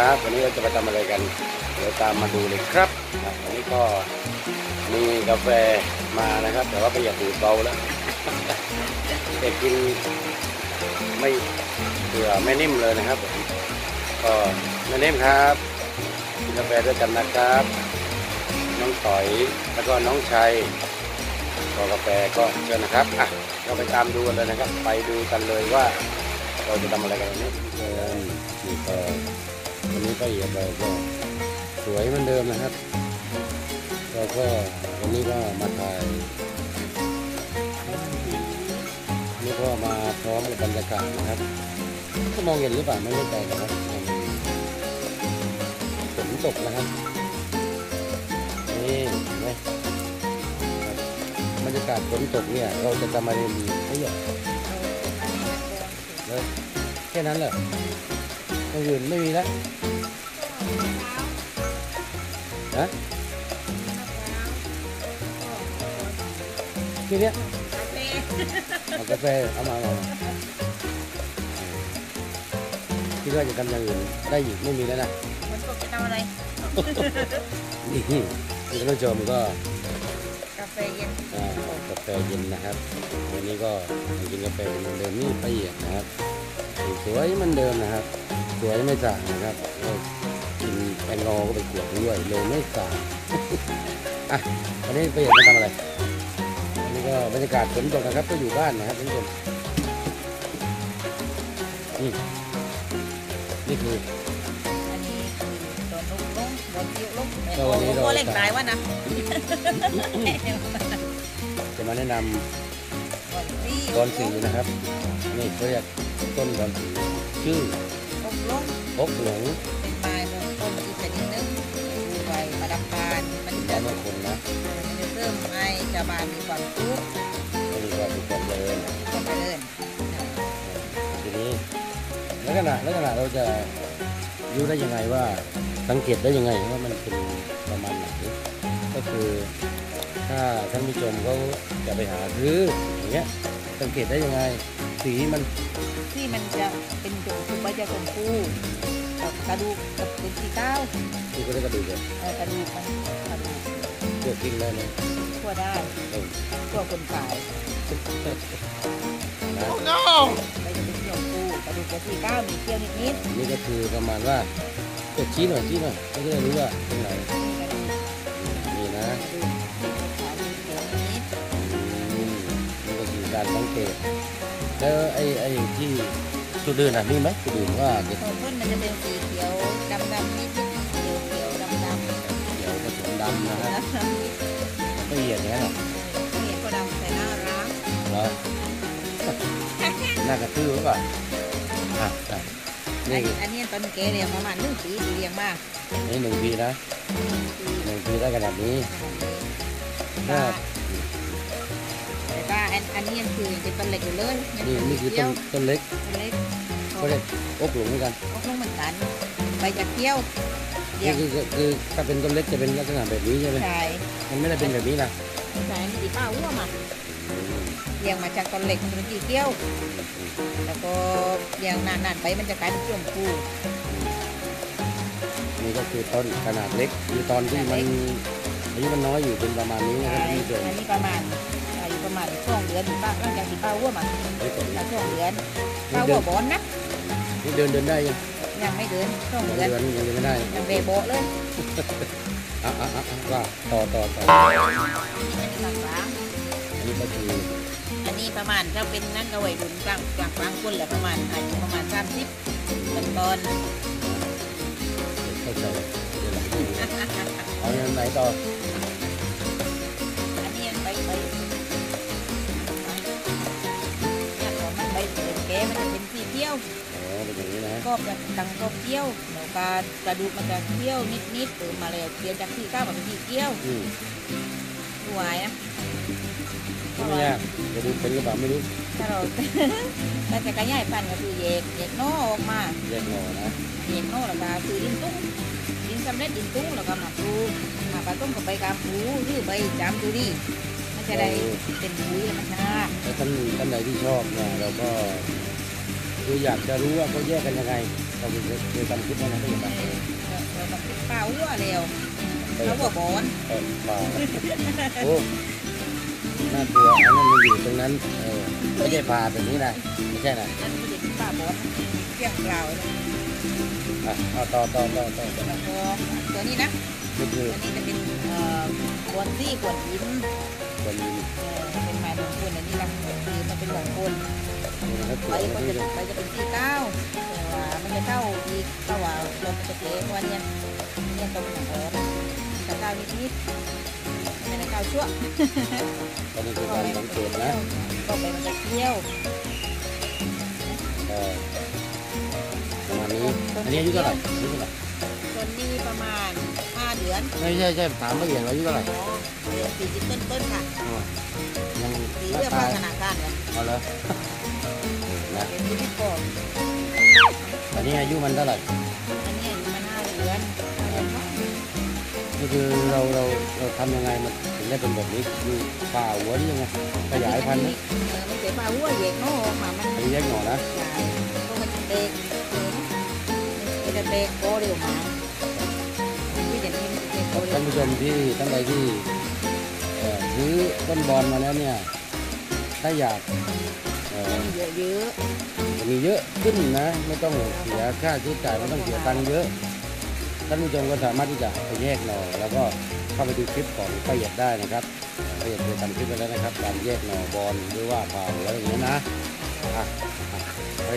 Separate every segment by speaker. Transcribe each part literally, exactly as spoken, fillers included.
Speaker 1: ครับวันนี้เราจะไปทำอะไรกันเดี๋ยวตามมาดูเลยครับวันนี้ก็มีกาแฟมานะครับแต่ว่าก็อย่าดูดเบาแล้วแต่กินไม่เบื่อไม่นิ่มเลยนะครับก็ไม่นิ่มครับกินกาแฟด้วยกันนะครับน้องต่อยแล้วก็น้องชัยก็กาแฟก็เชิญนะครับอ่ะเราไปตามดูกันเลยนะครับไปดูกันเลยว่าเราจะทำอะไรกันวันนี้เชิญนี่ก็วันนี้ก็เหยียบเราก็สวยเหมือนเดิมนะครับเราก็วันนี้ก็มาถ่ายนี่ก็มาพร้อมกับบรรยากาศนะครับก็มองเห็นหรือเปล่าไม่แน่ใจนะครับฝนตกนะครับนี่เห็นไหมบรรยากาศฝนตกเนี่ยเราจะทำอะไรดีไม่หยดเลยแค่นั้นแหละอย่างอื่นไม่มีแล้วนะทีเนี้ยเอากาแฟเอามาเอามาคิดว่าจะทำอย่างอื่นได้อีกไม่มีแล้วนะ
Speaker 2: มันตกจะทำอะไร
Speaker 1: นี่ที่ท่านผู้ชมก็
Speaker 2: กาแฟเย็น
Speaker 1: อ่ากาแฟเย็นนะครับวันนี้ก็กินกาแฟเหมือนเดิมนี่ละเอียดนะครับสวยเหมือนเดิมนะครับสวยไม่ต่างนะครับกินแอลกอฮอล์ก็ไปขวดด้วยเลยไม่ต่างอ่ะวันนี้ประโยชน์จะทำอะไรวันนี้ก็บรรยากาศฝนตกนะครับก็อยู่บ้านนะครับท่านผู้ชมนี่นี่คือ
Speaker 2: อันนี้โดนลุกลงโดนเกี่ยวลงโอ้โหโคเล็กตายวะนะ
Speaker 1: จะมาแนะนำดอนสีนะครับนี่เขาเรียกต้นดอนสีชื่อ
Speaker 2: อกลง
Speaker 1: อกหลง
Speaker 2: เป็นปลายมงคลอีกชนิดนึงดูใบประดับปานมันจะ
Speaker 1: มงคลนะ
Speaker 2: มันจะเพิ่มให้ชาวบ้านมีความสุข
Speaker 1: มีความสุขความเจริญ
Speaker 2: ความเจริญ
Speaker 1: ทีนี้ลักษณะลักษณะเราจะรู้ได้ยังไงว่าสังเกตได้ยังไงว่ามันเป็นประมาณไหนก็คือถ้าท่านผู้ชมเขาจะไปหาซื้ออย่างเงี้ยสังเกตได้ยังไงสีมัน
Speaker 2: ที่มันจะเป็นจุดคือใบจะชมพูกับกระดูกกับเป็นสีก้าว
Speaker 1: ที่ก็ได้กระดูกเลย
Speaker 2: เออกระดูกมันกระดูก
Speaker 1: พวกกินได้ไหม
Speaker 2: ทั่วได้ทั่วคนขาย
Speaker 1: นะ
Speaker 2: no ใบจะเป็นชมพูกระดูกจะสีก้าวมีเกลียวนิดนิด
Speaker 1: นี่ก็คือประมาณว่าจะชี้หน่อยชี้หน่อยก็จะได้รู้ว่าตรงไหนนี่นะนี่ก็คือการสังเกตแล้วไอ้ไอ้ที่จุดอื่นอ่ะมีไหมจุดอื่นว่า
Speaker 2: ต้นต้นมันจะเป็นสีเขียวดำดำนิดนิดเขียวเขียวดำดำ
Speaker 1: เขียวผสมดำนะครับละเอียดอย่างนั้นหรอ
Speaker 2: ละเอียดก็ดำแต่น่ารัก
Speaker 1: เหรอน่ากระตือหรือเปล่าอ่ะ
Speaker 2: นี่อันนี้ตอนเกเรียงประมาณหนึ่งปีเรียงมาก
Speaker 1: นี่หนึ่งปีนะหนึ่งปีได้ขนาดนี้
Speaker 2: น่าแต่ว่าอันนี้คือเป็นต้นเล็กอยู่เลย
Speaker 1: นี่นี่คือต้นต้นเล็ก
Speaker 2: ต้นเล็ก
Speaker 1: ก็ได้อกหลงเหมือนกัน
Speaker 2: อกหลงเหมือนกันใบจะเกี้ยว
Speaker 1: นี่คือคือถ้าเป็นต้นเล็กจะเป็นลักษณะแบบนี้ใช่ไหม
Speaker 2: ใช่
Speaker 1: มันไม่ได้เป็นแบบนี้นะ
Speaker 2: ใช่นี่ตีป้าอ้วมาเรียงมาจากต้นเล็กมันเป็นตีเกี้ยวแล้วก็เรียงนานๆไปมันจะกลายเป็นชมพู
Speaker 1: นี่ก็คือต้นขนาดเล็กคือตอนที่มันอายุมันน้อยอยู่เป็นประมาณนี้นะครับที่เดิม
Speaker 2: อันนี้ประมาณอายุประมาณช่วงเดือนป้าหลังจากที่ป้าอ้วมาช่วงเดือนป้าอ้วบอนนะ
Speaker 1: นี่เดินเดินได้ยัง
Speaker 2: ยังไม่เดินช่วงเดือน
Speaker 1: ยังยังไม่ได้
Speaker 2: ยังเบโบเลย
Speaker 1: อ่ะอ่ะอ่ะว่าต่อต่อต่ออันนี้ก็คือ
Speaker 2: อันนี้ประมาณถ้าเป็นนั่นก็วัยรุ่นกลางกลางกลางคนแหละประมาณอายุประมาณสามสิบต้นต้น
Speaker 1: เข้าใจเอาอย่างไหนต่อ
Speaker 2: อันนี้ไปไปเนี่ยของมันใบเป็นแก่มันจะเป็นสีเขียว
Speaker 1: อ๋อเป็นอย่างนี้นะ
Speaker 2: ก็จะดังก็เขียวเดี๋ยวการกระดูกมันจะเขียวนิดนิดตื่นมาเลยเปลี่ยนจากสีก้าวมาเป็นสีเขียวสวยนะ
Speaker 1: ไม่ยากจะดูเป็นหรือเปล่าไม่รู้
Speaker 2: ถ้าเราถ้าจะกระย่ายพันก็คือแยกแยกน้อออกมา
Speaker 1: แยกน้อนะ
Speaker 2: แยกน้อแล้วก็คือดินตุ้งดินสำเร็จดินตุ้งแล้วก็มาปลูกมาผสมกับใบกาปูหรือใบจามจุรีมันจะได้เป็นปุ๋ยธรรมชาติ
Speaker 1: แต่ท่านท่านใดที่ชอบเนี่ยเราก็คืออยากจะรู้ว่าเขาแยกกันยังไงเราเคยทำคลิปนั้นนะที่แบบ
Speaker 2: ต้องเป็นป้าหัวแล้วแล้วหัวบอน
Speaker 1: เออป่าโอ้น่ากลัวอันนั้นมันอยู่ตรงนั้นเออไม่ใช่ป่าแบบนี้นะไม่ใช่นะ
Speaker 2: นั่นไม่ใช่เป็นป้าบอนเกี่ยงเปล่าเลย
Speaker 1: อ่ะเอาต่อต่อต่อต่อต่อ
Speaker 2: แล้วก็ตัวนี้นะ
Speaker 1: นี่คือ
Speaker 2: ตัวนี้จะเป็นเอ่อกวนซี่กวนยิ้ม
Speaker 1: คนยิง
Speaker 2: เอ่อเป็นไม้มงคลอันนี้นะคือมันเป็นมงคล
Speaker 1: นี่นะครับ
Speaker 2: ใบ
Speaker 1: สวย
Speaker 2: ก็
Speaker 1: นะ
Speaker 2: จะ
Speaker 1: พี่
Speaker 2: ใบจะเป็นสีเก้าแต่ว่ามันจะเท่าอีกแต่ว่าลมมันจะเก๋กว่าเนี่ยเนี่ยตรงหนังอ่อนจะเก้านิดนิดๆไม่ได้เก้าชั่ว
Speaker 1: ตอนนี้คือการสังเกตนะ
Speaker 2: ก็ไปมันจะเที่ยว
Speaker 1: เออประมาณนี้อันนี้อายุเท่าไหร่อายุเท่าไหร่
Speaker 2: ต้นนี้ประมาณห้าเดือน
Speaker 1: ไม่ใช่ใช่ถามละเอียดว่าอายุเท่าไหร่
Speaker 2: อ๋อเดือนสี่สิบต้นต้นๆค่ะ
Speaker 1: อ๋อยัง
Speaker 2: สี
Speaker 1: หน้า
Speaker 2: เลือก
Speaker 1: ตา
Speaker 2: พัฒนาการกัน
Speaker 1: เอาเลยนะ
Speaker 2: เป็นที่ที่ก่อน
Speaker 1: อันนี้อายุมันเท่าไหร่
Speaker 2: อันนี้อายุมันห้าเดือนห้าเดือนเนาะ
Speaker 1: ก็คือเราเราเราทำยังไงมันถึงได้เป็นแบบนี้คือป่าหัวนี่ยังไงขยายพันธุ์ไหม
Speaker 2: เออมันเสียปลาหัวเหยกเนาะมามัน
Speaker 1: อันนี้แยกหน่อนะ
Speaker 2: ใหญ่ก็มันจะเด็กมันจะเด็กโตเร็วมาพี่อย่างนี้มันจะเด็กโตเร็
Speaker 1: ท่าน
Speaker 2: ว
Speaker 1: ผู้ชมที่ท่านใดที่เอ่อซื้อต้นบอลมาแล้วเนี่ยถ้าอยากเอ่อ
Speaker 2: มันเยอะเยอะ
Speaker 1: มีเยอะขึ้นนะไม่ต้องเสียค่าใช้จ่ายไม่ต้องเสียตังค์เยอะท่านผู้ชมก็สามารถที่จะไปแยกหน่อแล้วก็เข้าไปดูคลิปของป้าเหยียดได้นะครับป้าเหยียดเคยทำคลิปไปแล้วนะครับการแยกหน่อบอลหรือว่าผ่าหัวอะไรอย่างเงี้ยนะอ่ะอ่ะไป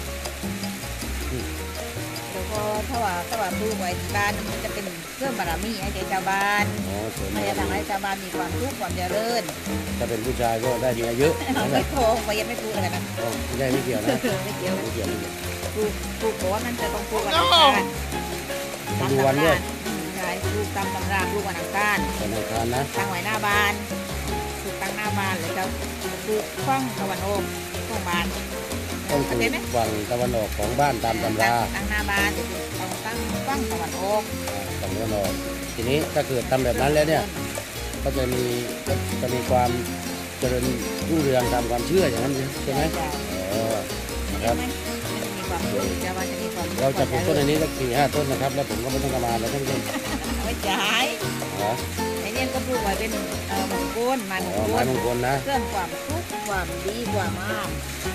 Speaker 2: แล้วก็ถ้าว่าถ้าว่าปลูกไว้ที่บ้านมันจะเป็นเครื่องบารมีให้แก่ชาวบ้าน
Speaker 1: อ๋อสวย
Speaker 2: มัน
Speaker 1: มาก
Speaker 2: จะทำให้ชาวบ้านมีความสุขความเจริญ
Speaker 1: ถ้าเป็นผู้ชายก็ได้เมียเยอะ
Speaker 2: เอา
Speaker 1: นั่นแห
Speaker 2: ไม่
Speaker 1: ละ
Speaker 2: โกงไปยังไม่ปลูกเลยนะ
Speaker 1: อ๋อไม่ได้ไม่เกี่ยวนะ
Speaker 2: ไม่เกี่ยว
Speaker 1: ไม่เกี่ยวไม่เกี่ยว
Speaker 2: ปลูกปลูกบอกว่ามันจะต้องปลูกวันอังคาร
Speaker 1: ไปดูวันด้วย
Speaker 2: อืมใช่ปลูกตามตำราปลูกวันอังคาร
Speaker 1: วันอังคารนะ
Speaker 2: ตั้งไว้หน้าบ้านปลูกตั้งหน้าบ้านเลยครับปลูกข้องตะวันออกข้องบ้าน
Speaker 1: ต้องป
Speaker 2: เข้า
Speaker 1: ลู
Speaker 2: ใจ
Speaker 1: ก
Speaker 2: ไหม
Speaker 1: ฝั่งตะวันออกของบ้านตามตำรา
Speaker 2: ตั้งหน้าบ้านต้องตั้งข้องตะวันออก
Speaker 1: ฝั่งตะวันออกทีนี้ถ้าเกิดทำแบบนั้นแล้วเนี่ยก็จะมีจะมีความเจริญรุ่งเรืองตามความเชื่ออย่างนั้นใช่ไหมอ๋อนะค
Speaker 2: ใช่
Speaker 1: รับ
Speaker 2: ไหมมันมีความสุขจะว่าจะมีความสุข
Speaker 1: เราจะปลูกต้นอันนี้สักสี่ห้าต้นนะครับ แล้วผมก็ไม่ต้องทำงานแล้วท่านผู้ชม
Speaker 2: เอาไว้จ่าย
Speaker 1: อ๋อ
Speaker 2: ไอ้เนี่ยก็ปลูกไว้เป็นเอ่อมงคลมันม
Speaker 1: อ๋อง
Speaker 2: ค
Speaker 1: ไม้
Speaker 2: ล
Speaker 1: มงคลนะ
Speaker 2: เรื่องความสุขความดีความงาม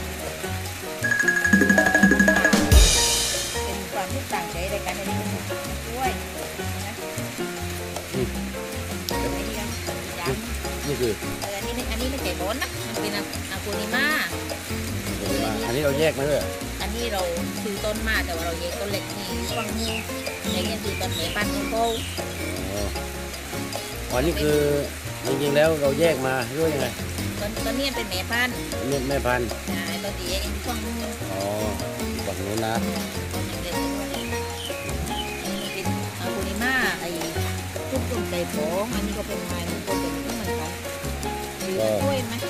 Speaker 2: เป็นความทุกข์ต่างใจในการในนี้ช่วยนะ
Speaker 1: นี่
Speaker 2: ไอ้นี่นะย้ำ
Speaker 1: นี่คือ
Speaker 2: เอออันนี้ไม่อันนี้ไม่ใช่บอนนะมันเป็นอะโคนิมา
Speaker 1: อันนี้เราแยกมาด้วย
Speaker 2: อันนี้เราซื้อต้นมาแต่ว่าเราแยกต้นเล็กนี่ฟังมูในเงี้ยซื้อต้นเมปันของเขา
Speaker 1: อ๋ออ๋อนี่คือจริงๆแล้วเราแยกมาด้วยยังไง
Speaker 2: ต้นต้นนี้เป็นเมปัน
Speaker 1: แม่แม่พันธุ์
Speaker 2: อ่าไอ้ต้นที่แยกเองที่ฟังมู
Speaker 1: อ๋อฝั่งนู้นนะ
Speaker 2: ต้นเล็กๆด้วยอันนี้มันเป็นอะโคนิมาไอ้ทุกต้นใจโผงอันนี้ก็เป็นไม้มงคลเป็นที่เหมือนกันหรือจะช่วยไหม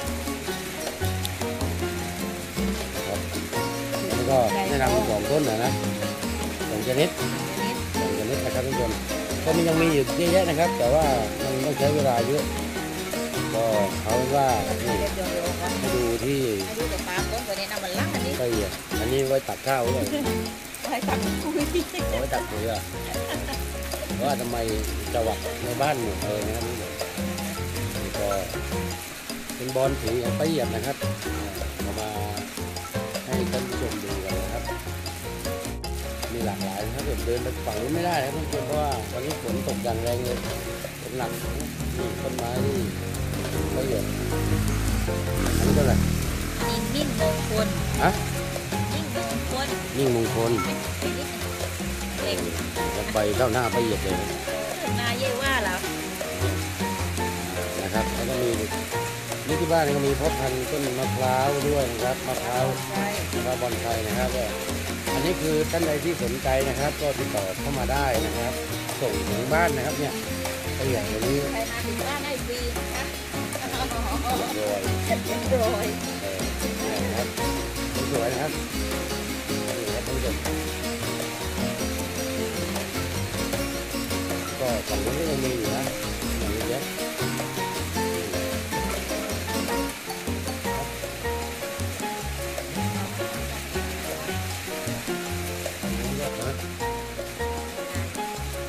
Speaker 1: แล้วก็แนะนำสองต้นนะนะสองชนิด
Speaker 2: อันนี้
Speaker 1: สองชนิดนะครับทุกคนก็มันยังมีอยู่เยอะแยะนะครับ แต่ว่ามันต้องใช้เวลาเยอะก็เอาเป็นว่านี่
Speaker 2: เดี๋ยวเดี๋ยวๆกัน
Speaker 1: ให้ดูที่
Speaker 2: ให้ดูแต่ปามต้นตัวนี้นะมันลังอันนี้
Speaker 1: ละเอียดอันนี้ไว้ตักข้าวเลย
Speaker 2: ให้ทำคุย
Speaker 1: เอาไว้ตักเกลือว่าทำไมจังหวัดในบ้านหมู่เลยนะครับทุกคนนี่ก็เป็นบอลสีของละเอียดนะครับเอามาให้ท่านผู้ชมดูกันนะครับ มีหลากหลายนะครับเดินไปฝั่งนู้นไม่ได้นะครับทุกคนเพราะว่าวันนี้ฝนตกอย่างแรงเลยฝนหนักนี่ต้นไม้นี่ละเอียดอันนี้เท่าไหร่
Speaker 2: นี่นิ่มมงคล
Speaker 1: ฮะ
Speaker 2: นิ่มมงคล
Speaker 1: ยิ่งมงคล
Speaker 2: เด็ก
Speaker 1: แล้วใบเท่าหน้าละเอียดเลย
Speaker 2: นาเย่ว่าแล้ว
Speaker 1: นะครับแล้วก็มีนี่ที่บ้านนี่ก็มีเพาะพันธุ์ต้นมะพร้าวด้วยนะครับมะพร้าว
Speaker 2: ใช่
Speaker 1: มะพร้าวบอนไซนะครับก็อันนี้คือท่านใดที่สนใจนะครับ ก็ติดต่อเข้ามาได้นะครับ ส่งถึงบ้านนะครับเนี่ยละเอียดอย่างนี้
Speaker 2: ใครมาถึงบ้านได้ฟรีนะคะ
Speaker 1: โดย
Speaker 2: โดย
Speaker 1: เออเนี่ยนะครับสวยๆนะครับนี่ครับท่านผู้ชมก็ฝั่งนู้นก็ยังมีอยู่นะอย่างนี้เยอะฝั่งนู้นเยอะนะ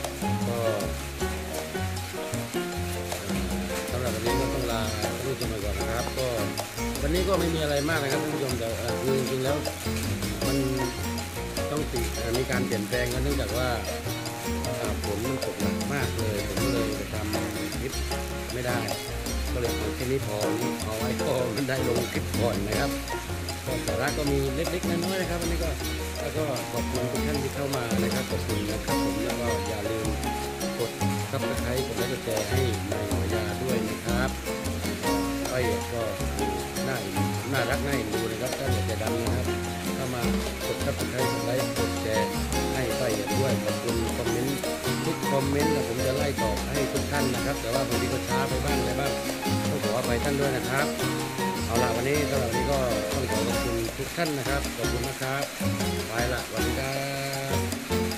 Speaker 1: นี้ก็ไม่มีอะไรมากนะครับท่านผู้ชมแต่เอ่อคือจริงๆแล้วมันต้องติเอ่อมีการเปลี่ยนแปลงกันเนื่องจากว่าอ่าฝนมันตกหนักมากเลยผมก็เลยจะทำคลิปไม่ได้ก็เลยเอาแค่นี้พอเอาไว้พอมันได้ลงคลิปก่อนนะครับก็สาระก็มีเล็กๆน้อยๆนะครับวันนี้ก็แล้วก็ขอบคุณทุกท่านที่เข้ามานะครับขอบคุณนะครับผมแล้วก็อย่าลืมกดซับสไครต์กดไลค์กดแชร์ให้นายหัวยาด้วยนะครับไอ้ก็น่าน่ารักน่าเอ็นดูนะครับถ้าอยากจะดังนะครับเข้ามากดซับสไครต์กดไลค์กดแชร์ให้ไปด้วยขอบคุณคอมเมนต์ทุกคอมเมนต์นะผมจะไล่ตอบให้ทุกท่านนะครับแต่ว่าบางทีก็ช้าไปบ้างอะไรบ้างต้องขออภัยท่านด้วยนะครับเอาล่ะวันนี้สำหรับวันนี้ก็ต้องขอขอบคุณทุกท่านนะครับขอบคุณนะครับไปละสวัสดีครับ